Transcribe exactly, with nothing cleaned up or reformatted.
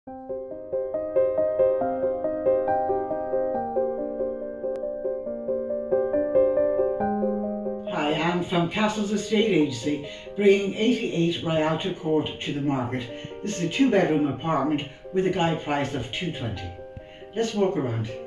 Hi, I'm from Castle's Estate Agency, bringing eighty-eight Rialto Court to the market. This is a two-bedroom apartment with a guide price of two hundred twenty. Let's walk around.